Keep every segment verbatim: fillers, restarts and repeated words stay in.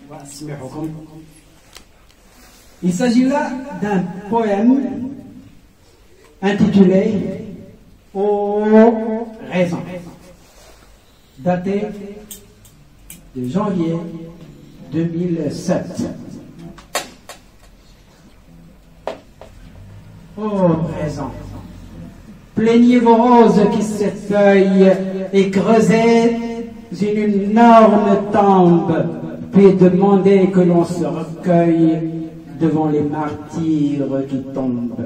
Il s'agit là d'un poème intitulé Aux raisons, daté de janvier deux mille sept. Ô présent, plaignez vos roses qui s'effeuillent et creusez une énorme tombe, puis demandez que l'on se recueille devant les martyrs qui tombent.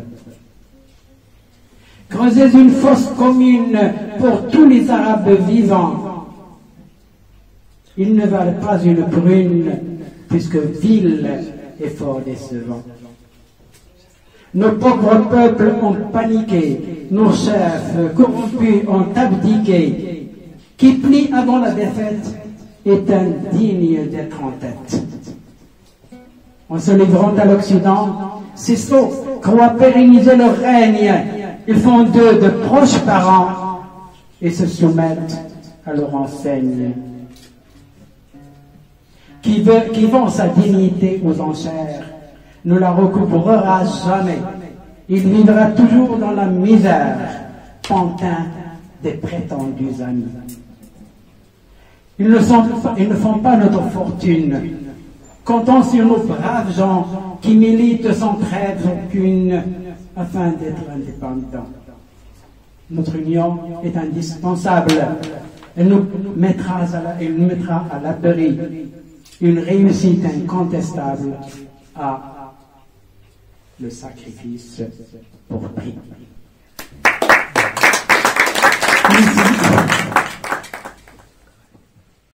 Creusez une fosse commune pour tous les Arabes vivants. Ils ne valent pas une prune, puisque vil et fort décevant. Nos pauvres peuples ont paniqué, nos chefs corrompus ont abdiqué. Qui plie avant la défaite est indigne d'être en tête. En se livrant à l'Occident, ces sots croient pérenniser leur règne. Ils font d'eux de proches parents et se soumettent à leur enseigne. Qui, veut, qui vend sa dignité aux enchères ne la recouvrera jamais. Il vivra toujours dans la misère, pantin des prétendus amis. Ils ne, sont, ils ne font pas notre fortune. Comptons sur nos braves gens qui militent sans trêve aucune afin d'être indépendants. Notre union est indispensable. Elle nous mettra à la, elle nous mettra à l'abri. Une réussite incontestable à le sacrifice pour prix. Merci.